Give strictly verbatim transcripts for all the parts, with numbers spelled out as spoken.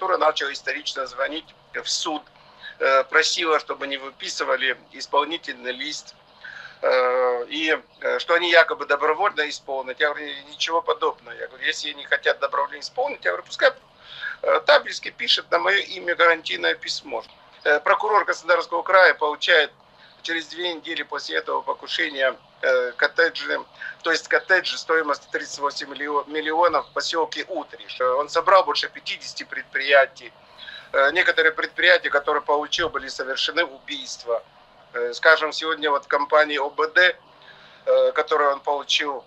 прокуратура начала исторично звонить в суд, просила, чтобы не выписывали исполнительный лист, и что они якобы добровольно исполнят. Я говорю, ничего подобного. Я говорю, если они хотят добровольно исполнить, я говорю, пускай Табельский пишет на мое имя гарантийное письмо. Прокурор Краснодарского края получает через две недели после этого покушения коттеджи, то есть коттеджи стоимостью тридцать восемь миллионов в поселке Утриш. Он собрал больше пятидесяти предприятий. Некоторые предприятия, которые получил, были совершены убийства. Скажем, сегодня вот в компании О Бэ Дэ, которую он получил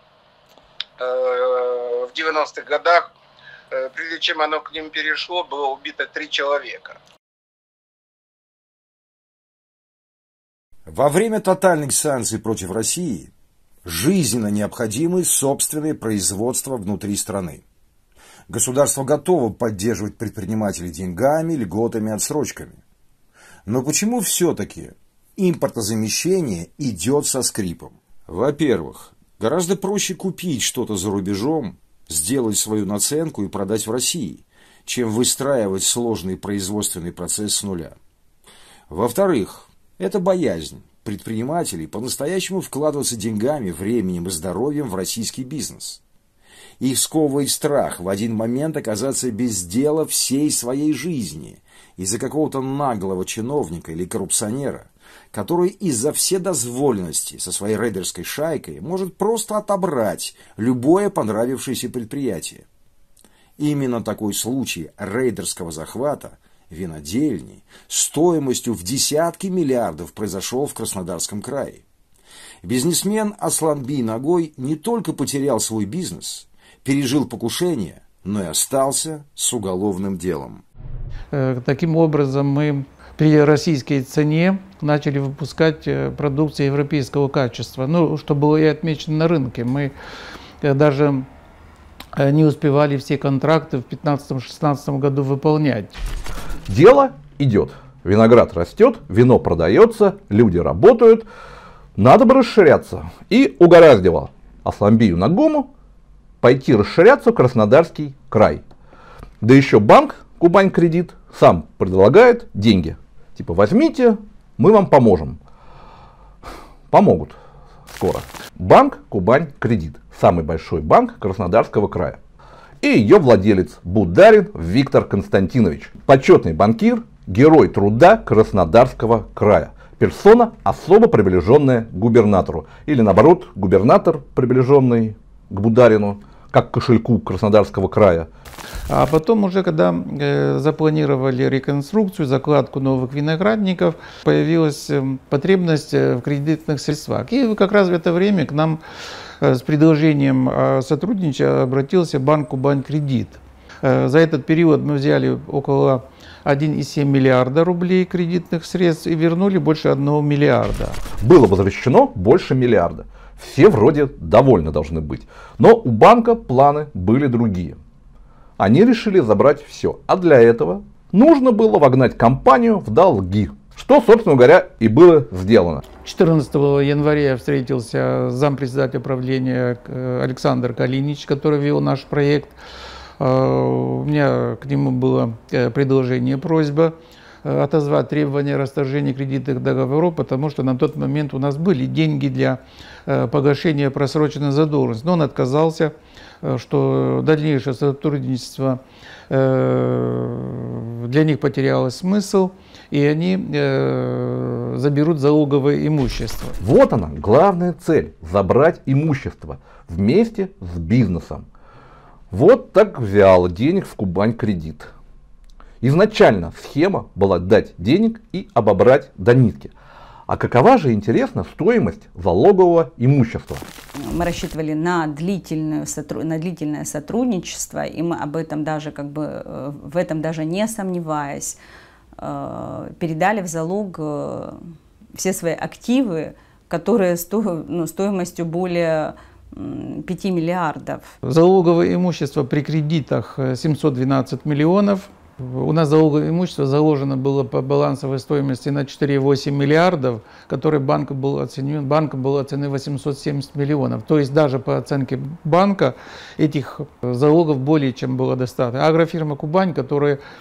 в девяностых годах, прежде чем оно к ним перешло, было убито три человека. Во время тотальных санкций против России жизненно необходимы собственные производства внутри страны. Государство готово поддерживать предпринимателей деньгами, льготами, отсрочками. Но почему все-таки импортозамещение идет со скрипом? Во-первых, гораздо проще купить что-то за рубежом, сделать свою наценку и продать в России, чем выстраивать сложный производственный процесс с нуля. Во-вторых, это боязнь предпринимателей по-настоящему вкладываться деньгами, временем и здоровьем в российский бизнес. Их сковывает страх в один момент оказаться без дела всей своей жизни из-за какого-то наглого чиновника или коррупционера, который из-за вседозволенности со своей рейдерской шайкой может просто отобрать любое понравившееся предприятие. Именно такой случай рейдерского захвата винодельни стоимостью в десятки миллиардов произошел в Краснодарском крае. Бизнесмен Асланби Нагой не только потерял свой бизнес, пережил покушение, но и остался с уголовным делом. Таким образом, мы при российской цене начали выпускать продукцию европейского качества. Ну, что было и отмечено на рынке. Мы даже не успевали все контракты в пятнадцатом-шестнадцатом году выполнять. Дело идет. Виноград растет, вино продается, люди работают. Надо бы расширяться. И угораздило Асланбию Нагому пойти расширяться в Краснодарский край. Да еще банк Кубань Кредит сам предлагает деньги. Типа возьмите, мы вам поможем. Помогут скоро. Банк Кубань Кредит. Самый большой банк Краснодарского края. И ее владелец Бударин Виктор Константинович. Почетный банкир, герой труда Краснодарского края. Персона, особо приближенная к губернатору. Или наоборот, губернатор, приближенный к Бударину, как к кошельку Краснодарского края. А потом уже, когда э, запланировали реконструкцию, закладку новых виноградников, появилась э, потребность в кредитных средствах. И как раз в это время к нам э, с предложением о сотрудничестве обратился банк Кубань Кредит. Э, за этот период мы взяли около один и семь миллиарда рублей кредитных средств и вернули больше одного миллиарда. Было возвращено больше миллиарда. Все вроде довольны должны быть. Но у банка планы были другие. Они решили забрать все. А для этого нужно было вогнать компанию в долги. Что, собственно говоря, и было сделано. четырнадцатого января я встретился с зампредседателя правления Александр Калинич, который вел наш проект. У меня к нему было предложение, просьба отозвать требования расторжения кредитных договоров, потому что на тот момент у нас были деньги для погашения просроченной задолженности. Но он отказался, что дальнейшее сотрудничество для них потеряло смысл, и они заберут залоговое имущество. Вот она, главная цель – забрать имущество вместе с бизнесом. Вот так взял денег в Кубань Кредит. Изначально схема была дать денег и обобрать до нитки. А какова же, интересно, стоимость залогового имущества? Мы рассчитывали на длительное, на длительное сотрудничество, и мы об этом даже, как бы, в этом даже не сомневаясь, передали в залог все свои активы, которые сто, ну, стоимостью более пяти миллиардов. Залоговое имущество при кредитах семьсот двенадцать миллионов. У нас залоговое имущество заложено было по балансовой стоимости на четыре и восемь миллиардов, который банк был оценен, банком был оценен восемьсот семьдесят миллионов. То есть даже по оценке банка этих залогов более чем было достаточно. Агрофирма «Кубань», которая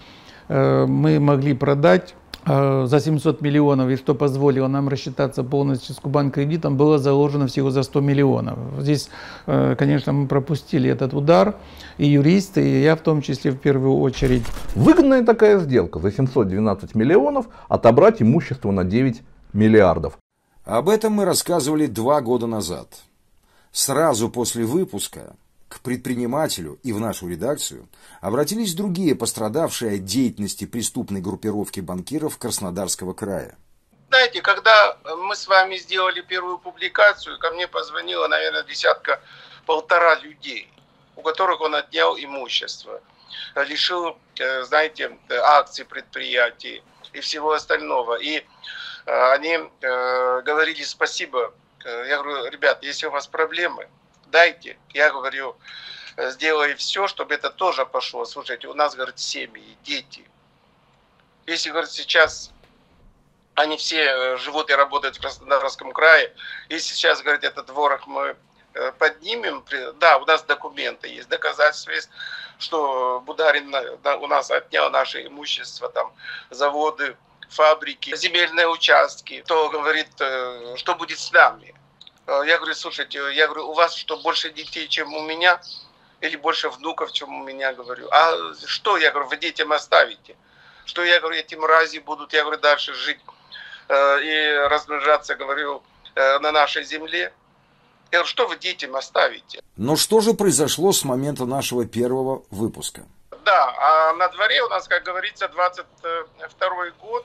мы могли продать за семьсот миллионов, и что позволило нам рассчитаться полностью с Кубанькредитом, было заложено всего за сто миллионов. Здесь, конечно, мы пропустили этот удар, и юристы, и я в том числе в первую очередь. Выгодная такая сделка: за семьсот двенадцать миллионов отобрать имущество на девять миллиардов. Об этом мы рассказывали два года назад. Сразу после выпуска к предпринимателю и в нашу редакцию обратились другие пострадавшие от деятельности преступной группировки банкиров Краснодарского края. Знаете, когда мы с вами сделали первую публикацию, ко мне позвонило, наверное, десятка-полтора людей, у которых он отнял имущество, лишил, знаете, акций предприятий и всего остального. И они говорили спасибо. Я говорю: ребят, если у вас проблемы, дайте. Я говорю, сделай все, чтобы это тоже пошло. Слушайте, у нас, говорит, семьи, дети. Если, говорит, сейчас они все живут и работают в Краснодарском крае, если сейчас, говорит, этот ворох мы поднимем, да, у нас документы есть, доказательства есть, что Бударин у нас отнял наше имущество, там, заводы, фабрики, земельные участки, то, говорит, что будет с нами? Я говорю: слушайте, я говорю, у вас что, больше детей, чем у меня? Или больше внуков, чем у меня, говорю. А что, я говорю, вы детям оставите? Что, я говорю, эти мрази будут, я говорю, дальше жить э, и размножаться, говорю, э, на нашей земле? Я говорю, что вы детям оставите? Но что же произошло с момента нашего первого выпуска? Да, а на дворе у нас, как говорится, двадцать второй год.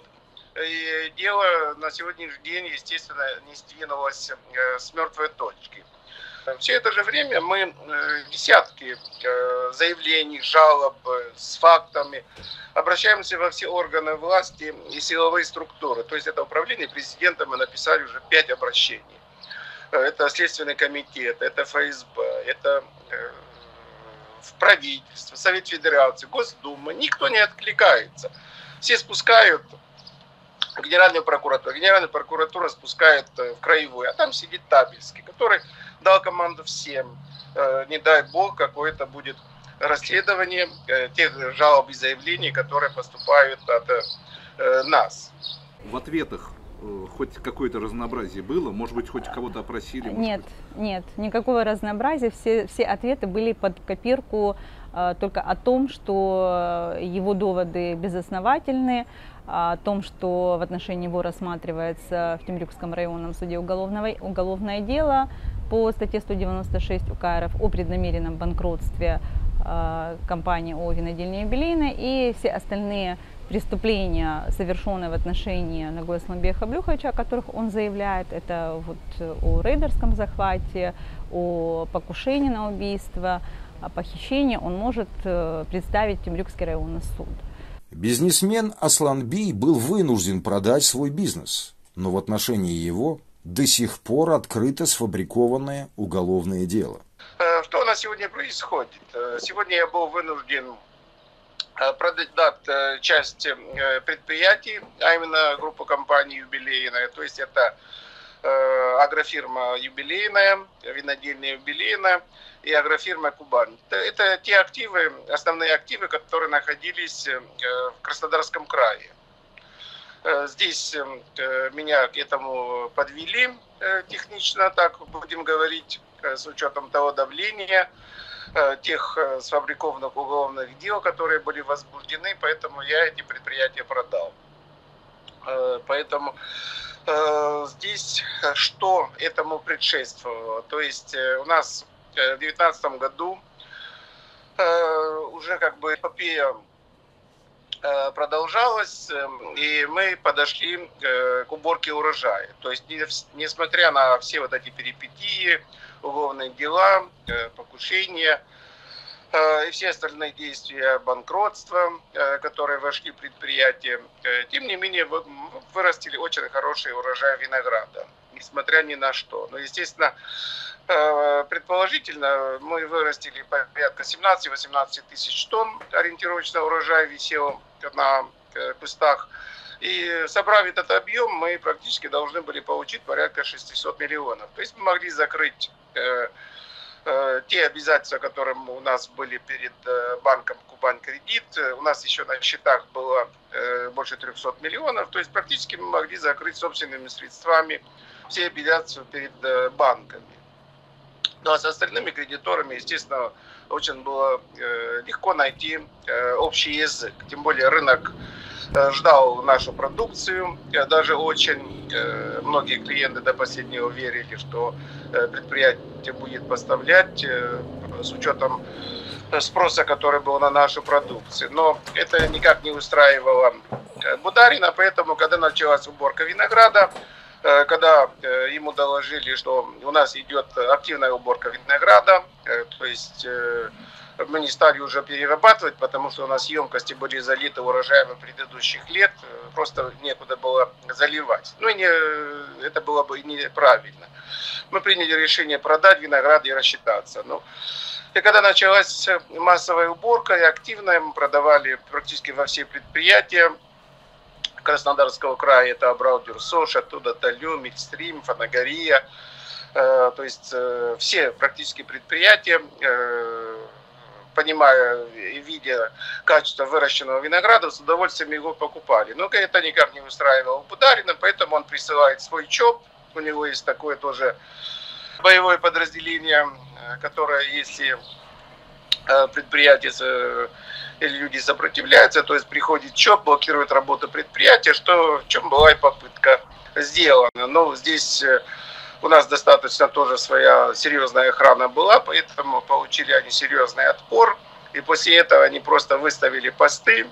И дело на сегодняшний день, естественно, не сдвинулось с мертвой точки. Все это же время мы десятки заявлений, жалоб с фактами обращаемся во все органы власти и силовые структуры. То есть это управление президента, мы написали уже пять обращений. Это Следственный комитет, это эф эс бэ, это в правительство, Совет Федерации, Госдума. Никто не откликается. Все спускают Генеральную прокуратуру. Генеральная прокуратура спускает в краевую, а там сидит Табельский, который дал команду всем. Не дай бог, какое-то будет расследование тех жалоб и заявлений, которые поступают от нас. В ответах хоть какое-то разнообразие было? Может быть, хоть кого-то опросили? Нет, быть? нет, никакого разнообразия. Все, все ответы были под копирку э, только о том, что его доводы безосновательны, о том, что в отношении его рассматривается в Темрюкском районном суде уголовное, уголовное дело по статье сто девяносто шесть УК РФ о преднамеренном банкротстве э, компании ООО «Винодельня юбилейная», и все остальные преступления, совершенные в отношении Нагоя Асламбея Хаблюховича, о которых он заявляет, это вот о рейдерском захвате, о покушении на убийство, о похищении, он может представить Темрюкский районный суд. Бизнесмен Асланбей был вынужден продать свой бизнес, но в отношении его до сих пор открыто сфабрикованное уголовное дело. Что у нас сегодня происходит? Сегодня я был вынужден продать часть предприятий, а именно группу компаний «Юбилейная», то есть это агрофирма «Юбилейная», винодельня «Юбилейная» и агрофирма «Кубань». Это те активы, основные активы, которые находились в Краснодарском крае. Здесь меня к этому подвели технично, так будем говорить, с учетом того давления, тех сфабрикованных уголовных дел, которые были возбуждены, поэтому я эти предприятия продал. Поэтому здесь что этому предшествовало? То есть у нас в две тысячи девятнадцатом году уже как бы эпопея продолжалась, и мы подошли к уборке урожая. То есть несмотря на все вот эти перипетии, уголовные дела, покушения и все остальные действия банкротства, которые вошли в предприятие, тем не менее вырастили очень хороший урожай винограда, несмотря ни на что. Но, естественно, предположительно, мы вырастили порядка семнадцать-восемнадцать тысяч тонн, ориентировочно урожай висел на кустах. И собрав этот объем, мы практически должны были получить порядка шестьсот миллионов. То есть мы могли закрыть те обязательства, которые у нас были перед банком Кубань Кредит, у нас еще на счетах было больше трехсот миллионов, то есть практически мы могли закрыть собственными средствами все обязательства перед банками. Ну а с остальными кредиторами, естественно, очень было легко найти общий язык, тем более рынок ждал нашу продукцию, даже очень многие клиенты до последнего верили, что предприятие будет поставлять с учетом спроса, который был на нашу продукцию. Но это никак не устраивало Бударина, поэтому, когда началась уборка винограда, когда ему доложили, что у нас идет активная уборка винограда, то есть мы не стали уже перерабатывать, потому что у нас емкости были залиты урожаями предыдущих лет, просто некуда было заливать. Ну и не, это было бы неправильно. Мы приняли решение продать виноград и рассчитаться. Ну, и когда началась массовая уборка и активная, мы продавали практически во все предприятия Краснодарского края, это Абрау-Дюрсош, оттуда Талю, Мидстрим, Фанагория, э, то есть э, все практически предприятия, э, понимая и видя качество выращенного винограда, с удовольствием его покупали. Но это никак не устраивало Бударина, поэтому он присылает свой ЧОП, у него есть такое тоже боевое подразделение, которое, если предприятие или люди сопротивляются, то есть приходит ЧОП, блокирует работу предприятия, что в чем была и попытка сделана. Но здесь у нас достаточно тоже своя серьезная охрана была, поэтому получили они серьезный отпор. И после этого они просто выставили посты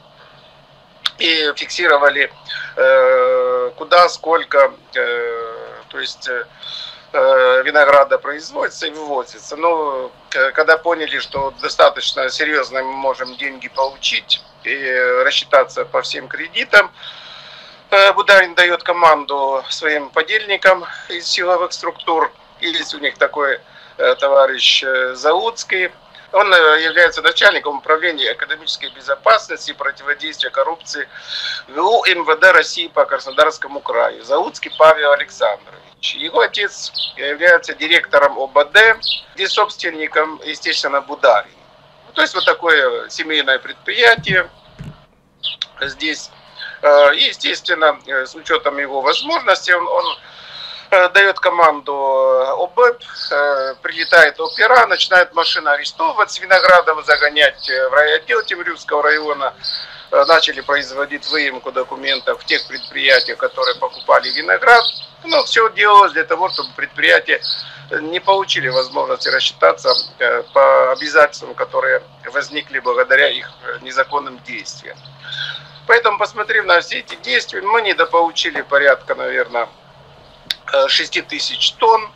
и фиксировали э, куда, сколько, э, то есть э, винограда производится и вывозится. Но когда поняли, что достаточно серьезно мы можем деньги получить и рассчитаться по всем кредитам, Бударин дает команду своим подельникам из силовых структур. Есть у них такой товарищ Заудский. Он является начальником управления экономической безопасности и противодействия коррупции ГУ МВД России по Краснодарскому краю. Заудский Павел Александрович. Его отец является директором ОБД, где собственником, естественно, Бударин. То есть вот такое семейное предприятие здесь. И, естественно, с учетом его возможностей, он, он дает команду ОБЭП, прилетает опера, начинает машину арестовывать, с виноградом загонять в райотдел Темрюкского района. Начали производить выемку документов в тех предприятиях, которые покупали виноград. Но все делалось для того, чтобы предприятия не получили возможности рассчитаться по обязательствам, которые возникли благодаря их незаконным действиям. Поэтому, посмотрев на все эти действия, мы недополучили порядка, наверное, шесть тысяч тонн.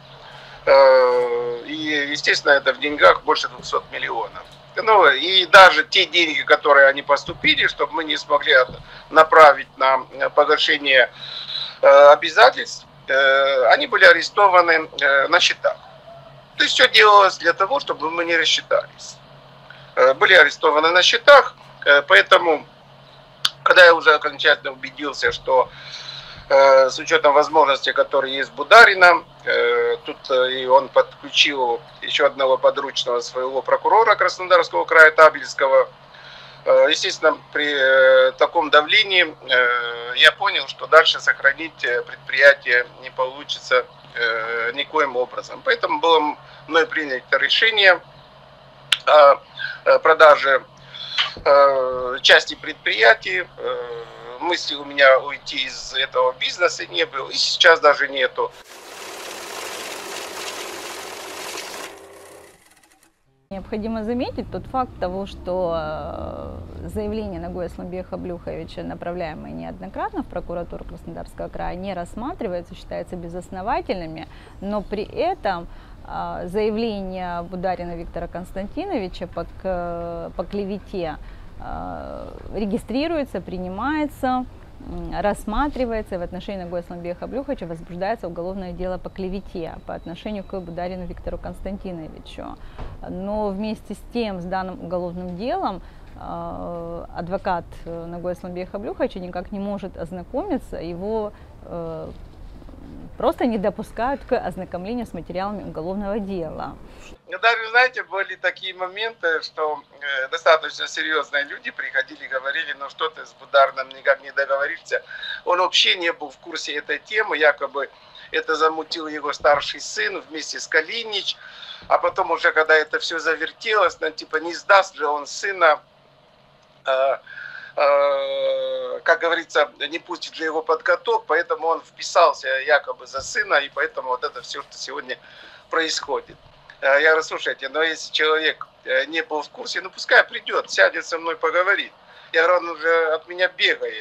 И, естественно, это в деньгах больше двухсот миллионов. Ну, и даже те деньги, которые они поступили, чтобы мы не смогли направить на погашение обязательств, они были арестованы на счетах. То есть все делалось для того, чтобы мы не рассчитались. Были арестованы на счетах, поэтому... Когда я уже окончательно убедился, что э, с учетом возможностей, которые есть Бударина, э, тут э, и он подключил еще одного подручного своего прокурора Краснодарского края Табельского, э, естественно, при э, таком давлении э, я понял, что дальше сохранить предприятие не получится э, никоим образом. Поэтому было мной принято решение о продаже части предприятий. Мысли у меня уйти из этого бизнеса не было, и сейчас даже нету. Необходимо заметить тот факт того, что заявление Ногоя Асламбека Блюховича, направляемое неоднократно в прокуратуру Краснодарского края, не рассматривается, считается безосновательными, но при этом заявление Бударина Виктора Константиновича по, по клевете регистрируется, принимается, рассматривается, и в отношении Ногоя Асламбека Блюховича возбуждается уголовное дело по клевете по отношению к Бударину Виктору Константиновичу. Но вместе с тем, с данным уголовным делом, адвокат Ногоя Асламбека Блюховича никак не может ознакомиться, его просто не допускают к ознакомлению с материалами уголовного дела. даже, знаете, были такие моменты, что э, достаточно серьезные люди приходили и говорили, ну что ты с Бударином никак не договоришься. Он вообще не был в курсе этой темы, якобы это замутил его старший сын вместе с Калинич. А потом уже, когда это все завертелось, ну, типа не сдаст же он сына, э, э, как говорится, не пустит же его под каток, поэтому он вписался якобы за сына, и поэтому вот это все, что сегодня происходит. Я говорю, слушайте, но если человек не был в курсе, ну пускай придет, сядет со мной, поговорит. Я говорю, он уже от меня бегает.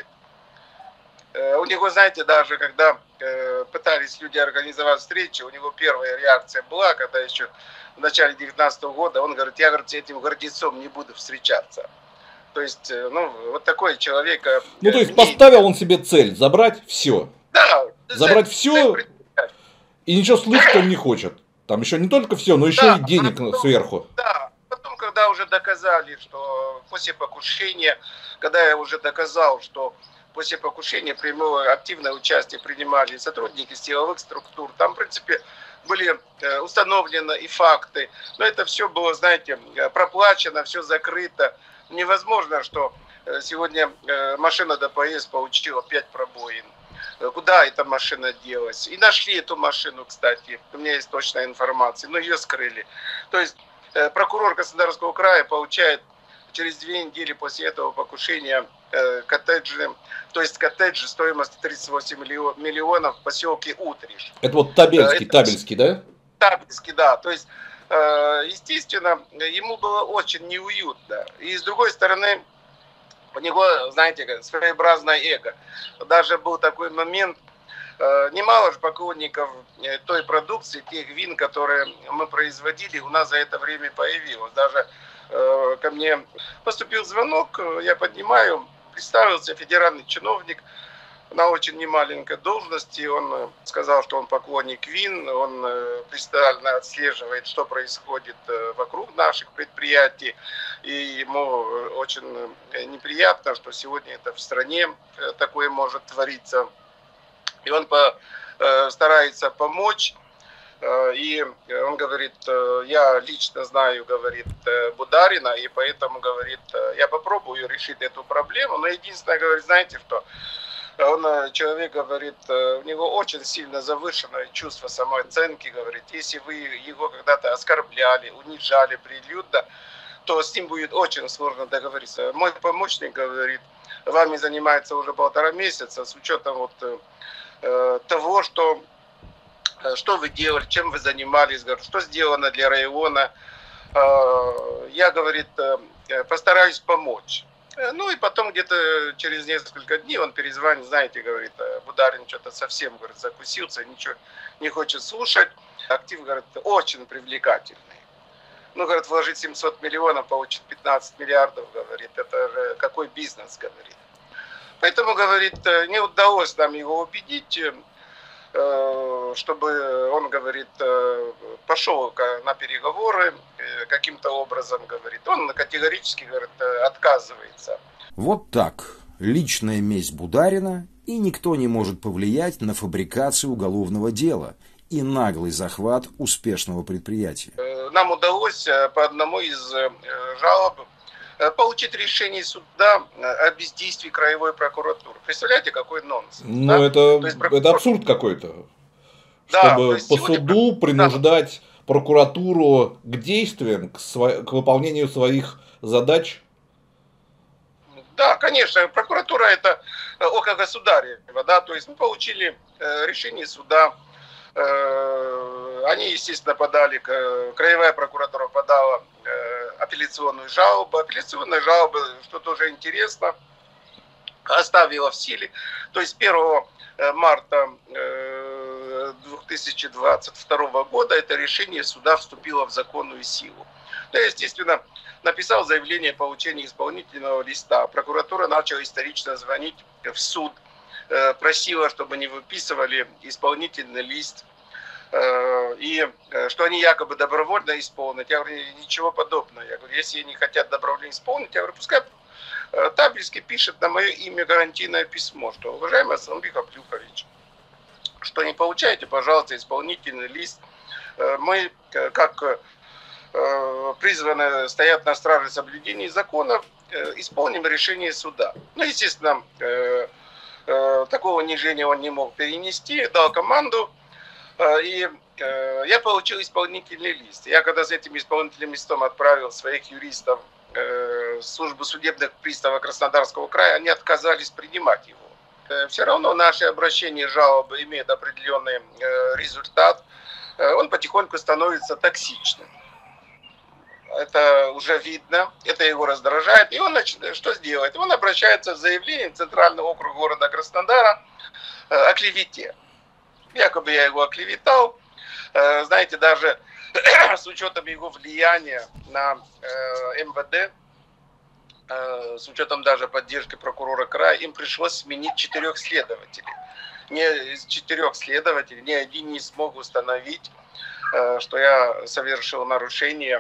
У него, знаете, даже когда пытались люди организовать встречи, у него первая реакция была, когда еще в начале девятнадцатого года, он говорит, я, говорит, с этим гордецом не буду встречаться. То есть, ну, вот такой человек... Ну, то есть, поставил он себе цель, забрать все. Да. Забрать цель, все, цель... и ничего слышать он не хочет. Там еще не только все, но еще да, и денег потом, сверху. Да, потом, когда уже доказали, что после покушения, когда я уже доказал, что после покушения прямое активное участие принимали сотрудники силовых структур, там, в принципе, были установлены и факты, но это все было, знаете, проплачено, все закрыто. Невозможно, что сегодня машина ДПС получила пять пробоин. Куда эта машина делась? И нашли эту машину, кстати, у меня есть точная информация, но ее скрыли. То есть прокурор Краснодарского края получает через две недели после этого покушения коттеджи, то есть коттеджи стоимостью тридцать восемь миллионов в поселке Утриш. Это вот Табельский, это, Табельский, да? Табельский, да. То есть, естественно, ему было очень неуютно. И с другой стороны, у него, знаете, своеобразное эго. Даже был такой момент, немало же поклонников той продукции, тех вин, которые мы производили, у нас за это время появилось. Даже ко мне поступил звонок, я поднимаю, представился федеральный чиновник на очень немаленькой должности. Он сказал, что он поклонник вин, он пристально отслеживает, что происходит вокруг наших предприятий. И ему очень неприятно, что сегодня это в стране такое может твориться. И он по, старается помочь. И он говорит, я лично знаю, говорит, Бударина, и поэтому, говорит, я попробую решить эту проблему. Но единственное, говорит, знаете что? Он, человек, говорит, у него очень сильно завышенное чувство самооценки, говорит, если вы его когда-то оскорбляли, унижали прилюдно, то с ним будет очень сложно договориться. Мой помощник, говорит, вами занимается уже полтора месяца, с учетом вот э, того, что, что вы делали, чем вы занимались, говорит, что сделано для района. Э, я, говорит, э, постараюсь помочь. Ну и потом где-то через несколько дней он перезвонит, знаете, говорит, Бударин что-то совсем, говорит, закусился, ничего не хочет слушать. Актив, говорит, очень привлекательный. Ну, говорит, вложить семьсот миллионов, получить пятнадцать миллиардов, говорит, это же какой бизнес, говорит. Поэтому, говорит, не удалось нам его убедить, чтобы он, говорит, пошел на переговоры каким-то образом, говорит. Он категорически, говорит, отказывается. Вот так. Личная месть Бударина, и никто не может повлиять на фабрикацию уголовного дела и наглый захват успешного предприятия. Нам удалось по одному из жалоб получить решение суда о бездействии краевой прокуратуры. Представляете, какой нонсенс? Ну, да? это, есть, прокуратура... это абсурд какой-то. Да, чтобы по сегодня... суду принуждать да. прокуратуру к действиям, к, сво... к выполнению своих задач. Да, конечно, прокуратура это око государева, да, то есть мы получили решение суда. Они, естественно, подали, краевая прокуратура подала апелляционную жалобу. Апелляционная жалоба, что тоже интересно, оставила в силе. То есть первого марта две тысячи двадцать второго года это решение суда вступило в законную силу. Я, естественно, написал заявление о получении исполнительного листа. Прокуратура начала исторично звонить в суд. Просила, чтобы не выписывали исполнительный лист, и что они якобы добровольно исполнят. Я говорю, ничего подобного. Я говорю, если они хотят добровольно исполнить, я говорю, пускай Табельский пишет на мое имя гарантийное письмо, что, уважаемый Асланбек Абдюхович, что не получаете, пожалуйста, исполнительный лист. Мы, как призваны стоять на страже соблюдения законов, исполним решение суда. Ну, естественно, такого унижения он не мог перенести, дал команду, и я получил исполнительный лист. Я когда с этим исполнительным листом отправил своих юристов в службу судебных приставов Краснодарского края, они отказались принимать его. Все равно наши обращения, жалобы имеют определенный результат. Он потихоньку становится токсичным. Это уже видно, это его раздражает. И он начинает, что сделать? Он обращается с заявлением в Центральный округ города Краснодара о клевете. Якобы я его оклеветал. Знаете, даже с учетом его влияния на эм вэ дэ, с учетом даже поддержки прокурора края, им пришлось сменить четырех следователей. Ни из четырех следователей ни один не смог установить, что я совершил нарушение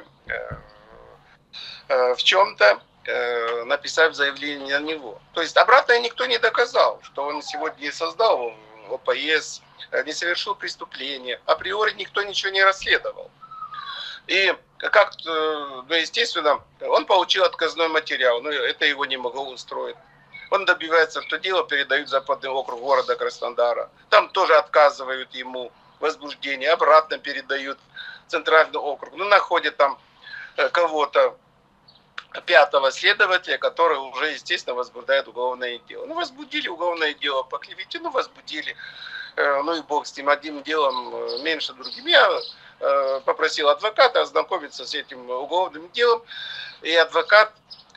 в чем-то, написав заявление на него. То есть обратно никто не доказал, что он сегодня создал о пэ эс, не совершил преступление. Априори никто ничего не расследовал. И как, ну, естественно, он получил отказной материал, но это его не могло устроить. Он добивается, что дело передают в Западный округ города Краснодара. Там тоже отказывают ему возбуждение, обратно передают в Центральный округ. Ну, находят там кого-то, пятого следователя, который уже, естественно, возбуждает уголовное дело. Ну, возбудили уголовное дело по клевете, ну, возбудили. Ну и бог с ним, одним делом меньше другим. Я попросил адвоката ознакомиться с этим уголовным делом. И адвокат...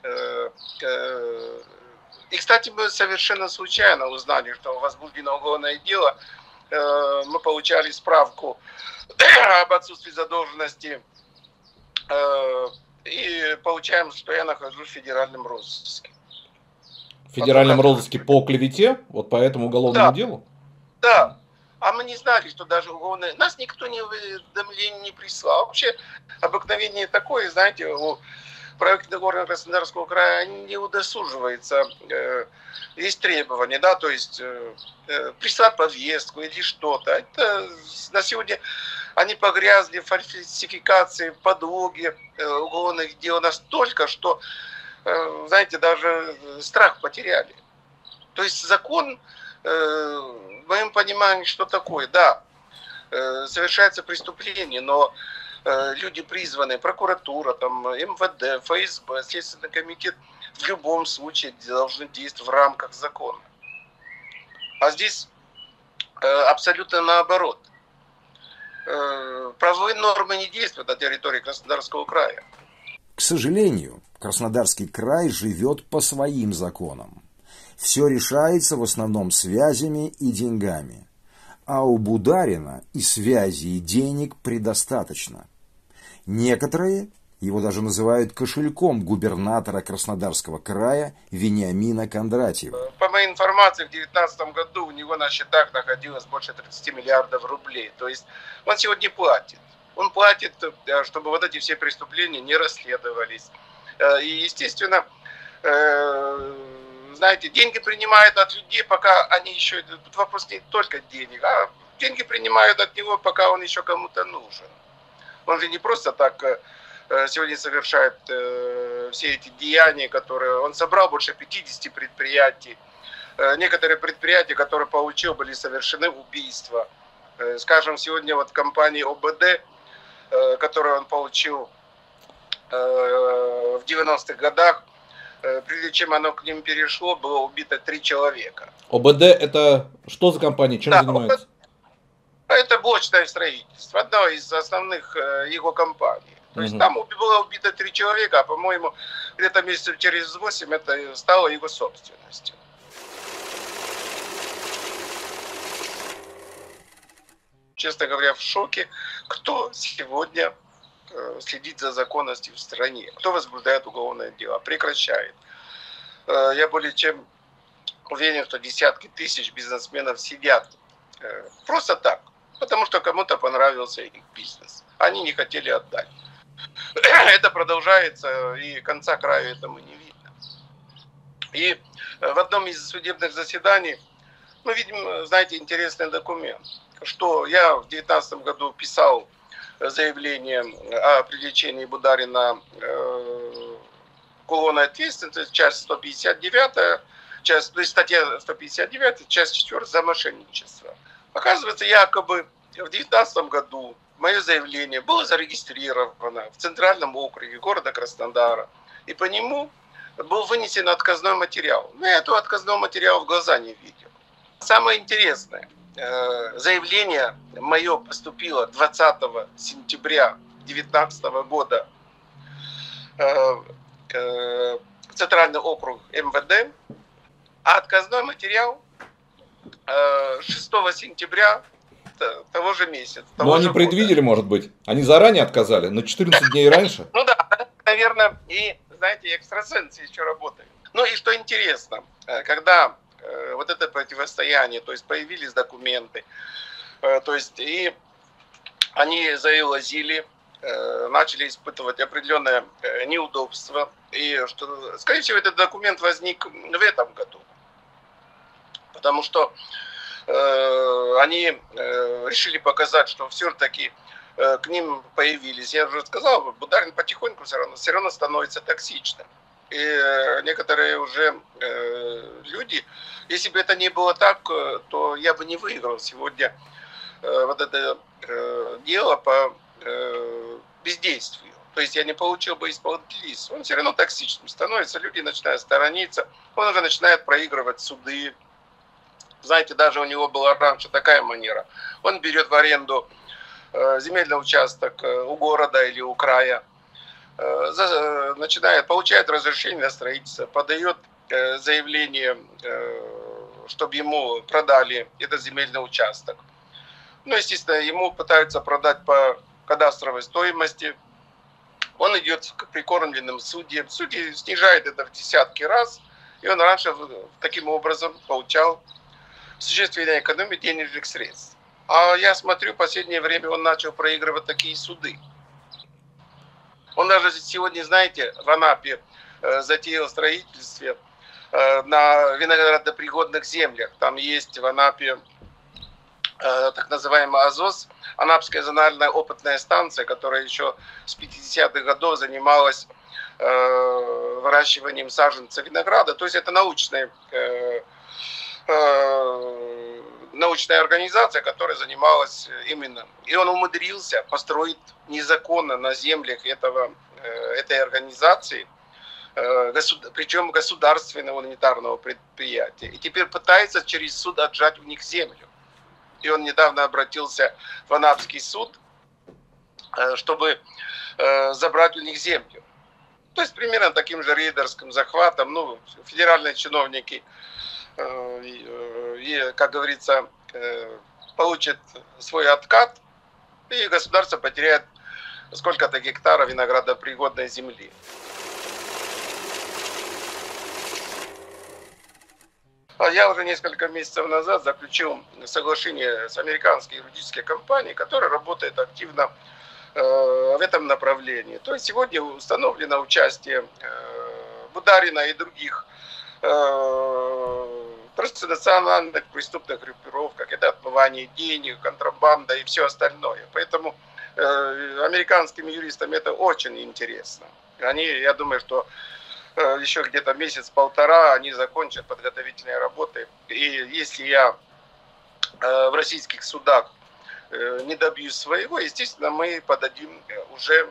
И, кстати, мы совершенно случайно узнали, что возбуждено уголовное дело. Мы получали справку об отсутствии задолженности. И получаем, что я нахожусь в федеральном розыске. В федеральном розыске по клевете? Вот по этому уголовному да. делу? Да. А мы не знали, что даже уголовное... Нас никто не уведомление не прислал. Вообще обыкновение такое, знаете, у правительственных органов Краснодарского края не удосуживается. Есть требования, да, то есть прислать повестку или что-то. Это на сегодня они погрязли в фальсификации, в подлоге уголовных дел настолько, что, знаете, даже страх потеряли. То есть закон... В моем понимании, что такое, да, совершается преступление, но люди призваны, прокуратура, там, эм вэ дэ, эф эс бэ, Следственный комитет в любом случае должны действовать в рамках закона. А здесь абсолютно наоборот. Правовые нормы не действуют на территории Краснодарского края. К сожалению, Краснодарский край живет по своим законам. Все решается в основном связями и деньгами. А у Бударина и связи, и денег предостаточно. Некоторые его даже называют кошельком губернатора Краснодарского края Вениамина Кондратьева. По моей информации, в две тысячи девятнадцатом году у него на счетах находилось больше тридцати миллиардов рублей. То есть он сегодня платит. Он платит, чтобы вот эти все преступления не расследовались. И, естественно, знаете, деньги принимают от людей, пока они еще... Тут вопрос не только денег, а деньги принимают от него, пока он еще кому-то нужен. Он же не просто так сегодня совершает все эти деяния, которые... Он собрал больше пятидесяти предприятий. Некоторые предприятия, которые получил, были совершены убийства. Скажем, сегодня вот компания о бэ дэ, которую он получил в девяностых годах, прежде чем оно к ним перешло, было убито три человека. о бэ дэ это что за компания? Чем да, занимается? Это блочное строительство, одна из основных его компаний. То есть угу. Там было убито три человека, а по-моему, где-то месяцев через восемь это стало его собственностью. Честно говоря, в шоке, кто сегодня следит за законностью в стране, кто возбуждает уголовное дело, прекращает. Я более чем уверен, что десятки тысяч бизнесменов сидят просто так, потому что кому-то понравился их бизнес. Они не хотели отдать. Это продолжается, и конца краю этому не видно. И в одном из судебных заседаний мы видим, знаете, интересный документ, что я в две тысячи девятнадцатом году писал заявление о привлечении Бударина к уголовной ответственности, часть сто пятьдесят девятая, часть, то есть статья сто пятьдесят девятая, часть четвёртая за мошенничество. Оказывается, якобы в две тысячи девятнадцатом году мое заявление было зарегистрировано в Центральном округе города Краснодара, и по нему был вынесен отказной материал. Но я этого отказного материала в глаза не видел. Самое интересное, заявление мое поступило двадцатого сентября две тысячи девятнадцатого года в Центральный округ эм вэ дэ, а отказной материал шестого сентября того же месяца. Но они предвидели, может быть. Они заранее отказали, на четырнадцать дней раньше. Ну да, наверное, и, знаете, экстрасенсы еще работают. Ну и что интересно, когда вот это противостояние, то есть появились документы, то есть и они заилозили, начали испытывать определенное неудобство, и что, скорее всего, этот документ возник в этом году, потому что э, они э, решили показать, что все-таки э, к ним появились, я уже сказал, Бударин потихоньку все равно, все равно становится токсичным. И э, некоторые уже э, люди, если бы это не было так, то я бы не выиграл сегодня э, вот это э, дело по э, бездействию. То есть я не получил бы исполнительный лист. Он все равно токсичным становится, люди начинают сторониться, он уже начинает проигрывать суды. Знаете, даже у него была раньше такая манера. Он берет в аренду э, земельный участок э, у города или у края, э, за, начинает, получает разрешение на строительство, подает э, заявление, э, чтобы ему продали этот земельный участок. Ну, естественно, ему пытаются продать по кадастровой стоимости. Он идет к прикормленным судьям. Судьи снижают это в десятки раз. И он раньше таким образом получал существенную экономию денежных средств. А я смотрю, в последнее время он начал проигрывать такие суды. Он даже сегодня, знаете, в Анапе э, затеял строительство э, на виноградопригодных землях. Там есть в Анапе э, так называемый АЗОС, Анапская зональная опытная станция, которая еще с пятидесятых годов занималась э, выращиванием саженцев винограда. То есть это научная, э, э, научная организация, которая занималась именно. И он умудрился построить незаконно на землях этого, э, этой организации, э, государ, причем государственного унитарного предприятия. И теперь пытается через суд отжать у них землю. И он недавно обратился в Анапский суд, чтобы забрать у них землю. То есть примерно таким же рейдерским захватом. Ну, федеральные чиновники, как говорится, получат свой откат, и государство потеряет сколько-то гектаров виноградопригодной земли. Я уже несколько месяцев назад заключил соглашение с американской юридической компанией, которая работает активно э, в этом направлении. То есть сегодня установлено участие э, Бударина и других э, транснациональных преступных группировок, это отмывание денег, контрабанда и все остальное. Поэтому э, американским юристам это очень интересно. Они, я думаю, что еще где-то месяц-полтора они закончат подготовительные работы. И если я в российских судах не добьюсь своего, естественно, мы подадим уже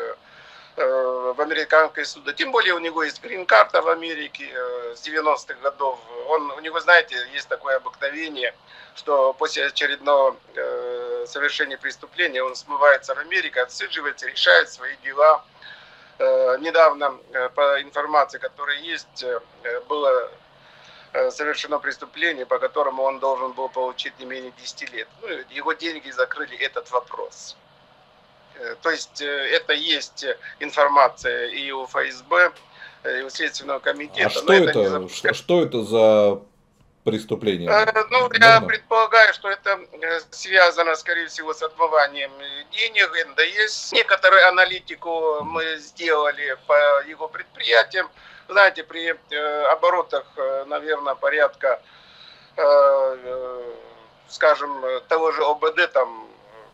в американские суды. Тем более у него есть грин-карта в Америке с девяностых годов. Он, у него, знаете, есть такое обыкновение, что после очередного совершения преступления он смывается в Америку, отсиживается, решает свои дела. Недавно, по информации, которая есть, было совершено преступление, по которому он должен был получить не менее десяти лет. Ну, его деньги закрыли этот вопрос. То есть это есть информация и у эф эс бэ, и у Следственного комитета. А что это, это что, что это за преступление? Ну, Можно? Я предполагаю, что это связано, скорее всего, с отмыванием денег, эн дэ эс. Некоторую аналитику мы сделали по его предприятиям. Знаете, при оборотах, наверное, порядка, скажем, того же о бэ дэ, там,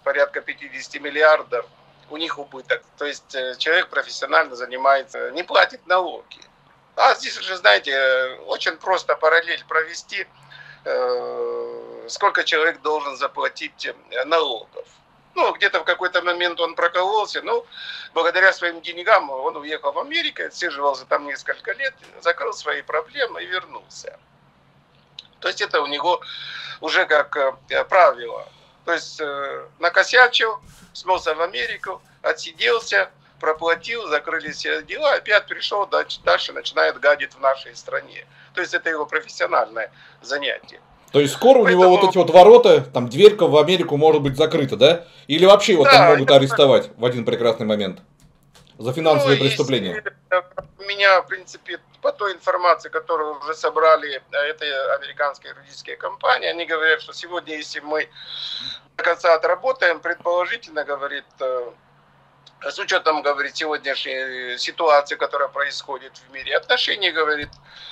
порядка пятьдесят миллиардов, у них убыток. То есть человек профессионально занимается, не платит налоги. А здесь уже, знаете, очень просто параллель провести, сколько человек должен заплатить налогов. Ну, где-то в какой-то момент он прокололся, но благодаря своим деньгам он уехал в Америку, отсиживался там несколько лет, закрыл свои проблемы и вернулся. То есть это у него уже как правило. То есть накосячил, смылся в Америку, отсиделся, проплатил, закрыли все дела, опять пришел, дальше начинает гадить в нашей стране. То есть это его профессиональное занятие. То есть скоро у него вот эти вот ворота, там дверька в Америку может быть закрыта, да? Или вообще его да, там могут арестовать в один прекрасный момент за финансовые ну, преступления? У меня, в принципе, по той информации, которую уже собрали этой американской юридические компании, они говорят, что сегодня, если мы до конца отработаем, предположительно, говорит, с учетом, говорит, сегодняшней ситуации, которая происходит в мире, отношений, говорит,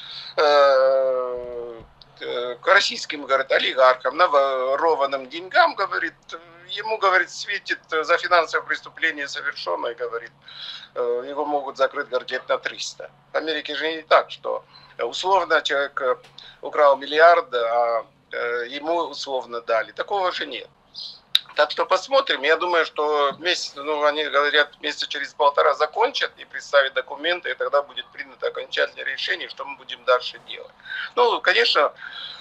к российским, говорит, олигархам, наворованным деньгам, говорит, ему, говорит, светит за финансовое преступление совершенное, говорит, его могут закрыть, говорит, лет на триста. В Америке же не так, что условно человек украл миллиард, а ему условно дали. Такого же нет. Так что посмотрим. Я думаю, что месяц, ну, они говорят, месяца через полтора закончат и представят документы, и тогда будет принято окончательное решение, что мы будем дальше делать. Ну, конечно,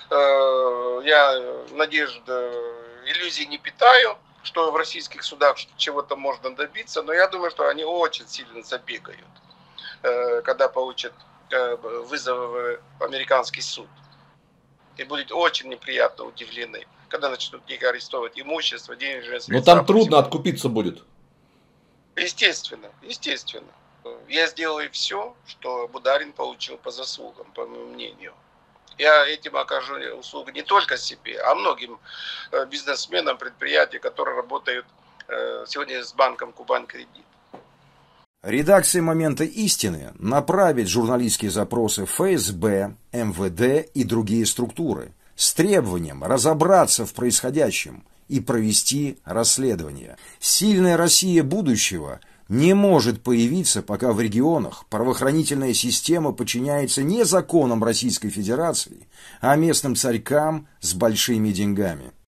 я надежд, иллюзий не питаю, что в российских судах чего-то можно добиться, но я думаю, что они очень сильно забегают, когда получат вызов в американский суд. И будут очень неприятно удивлены, когда начнут их арестовывать имущество, денежные средства. Но там трудно откупиться будет. Естественно, естественно. Я сделаю все, что Бударин получил по заслугам, по моему мнению. Я этим окажу услугу не только себе, а многим бизнесменам, предприятиям, которые работают сегодня с банком Кубань-Кредит. Редакция «Момента истины» направит журналистские запросы в эф эс бэ, эм вэ дэ и другие структуры с требованием разобраться в происходящем и провести расследование. Сильная Россия будущего не может появиться, пока в регионах правоохранительная система подчиняется не законам Российской Федерации, а местным царькам с большими деньгами.